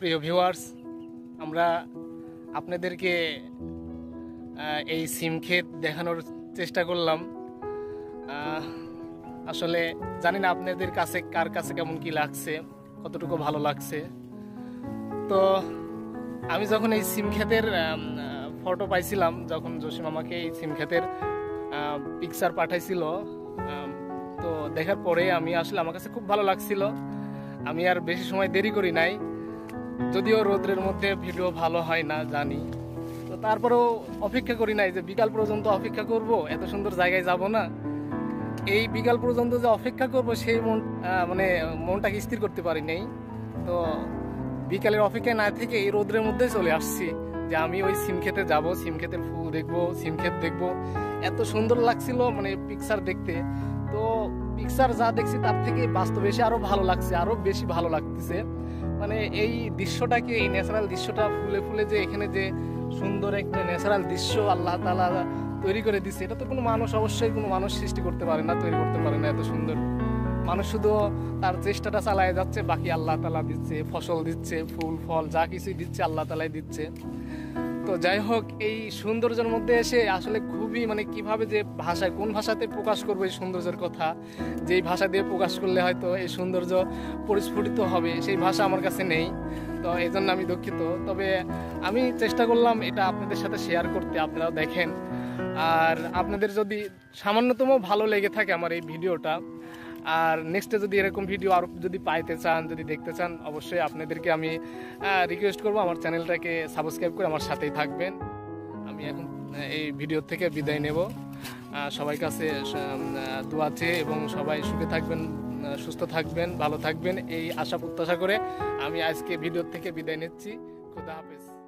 প্রিয় ভিউয়ার্স, আমরা আপনাদেরকে এই সিম ক্ষেত দেখানোর চেষ্টা করলাম। আসলে জানি না আপনাদের কাছে কার কাছে কেমন কি লাগছে, কতটুকু ভালো লাগছে। তো আমি যখন এই সিম ক্ষেতের ফটো পাইছিলাম, যখন জসিম আমাকে এই সিম ক্ষেতের পিকচার পাঠাইছিল, তো দেখার পরে আমি আসলে আমার কাছে খুব ভালো লাগছিল। আমি আর বেশি সময় দেরি করি নাই, যদিও রোদ্রের মধ্যে ভিডিও ভালো হয় না জানি, তো তারপরেও অপেক্ষা করি নাই যে বিকাল পর্যন্ত অপেক্ষা করব, এত সুন্দর জায়গায় যাব না। এই বিকাল পর্যন্ত যে অপেক্ষা করব সেই মনটাকে স্থির করতে পারি নাই। তো বিকালের অপেক্ষায় না থেকে এই রোদ্রের মধ্যে চলে আসছি যে আমি ওই সিম খেতে যাব, সিম খেতের ফুল দেখবো, সিম ক্ষেত দেখবো। এত সুন্দর লাগছিল পিকচার দেখতে। তো পিকচার যা দেখছি তার থেকে বাস্তবে এসে আরো ভালো লাগছে, আরো বেশি ভালো লাগতেছে। এই দৃশ্যটাকে, এই ন্যাচারাল দৃশ্যটা, ফুলে ফুলে যে এখানে যে সুন্দর একটা ন্যাচারাল দৃশ্য আল্লাহ তাআলা তৈরি করে দিচ্ছে, এটা তো কোনো মানুষ সৃষ্টি করতে পারে না, তৈরি করতে পারে না। এত সুন্দর মানুষ শুধু তার চেষ্টাটা চালায় যাচ্ছে, বাকি আল্লাহ তাআলা দিচ্ছে, ফসল দিচ্ছে, ফুল ফল যা কিছুই দিচ্ছে আল্লাহ তাআলাই দিচ্ছে। তো যাই হোক, এই সৌন্দর্যের মধ্যে এসে আসলে খুবই কিভাবে যে ভাষায়, কোন ভাষাতে প্রকাশ করবো এই সৌন্দর্যের কথা, যেই ভাষা দিয়ে প্রকাশ করলে হয়তো এই সৌন্দর্য পরিস্ফুটিত হবে, সেই ভাষা আমার কাছে নেই। তো এই জন্য আমি দুঃখিত। তবে আমি চেষ্টা করলাম এটা আপনাদের সাথে শেয়ার করতে, আপনারাও দেখেন। আর আপনাদের যদি সামান্যতম ভালো লেগে থাকে আমার এই ভিডিওটা, আর নেক্সটে যদি এরকম ভিডিও আরও যদি পাইতে চান, যদি দেখতে চান, অবশ্যই আপনাদেরকে আমি রিকোয়েস্ট করবো আমার চ্যানেলটাকে সাবস্ক্রাইব করে আমার সাথেই থাকবেন। আমি এখন এই ভিডিও থেকে বিদায় নেব। সবার কাছে দোয়া চেয়ে এবং সবাই সুখে থাকবেন, সুস্থ থাকবেন, ভালো থাকবেন, এই আশা প্রত্যাশা করে আমি আজকে ভিডিও থেকে বিদায় নিচ্ছি। খোদা হাফেজ।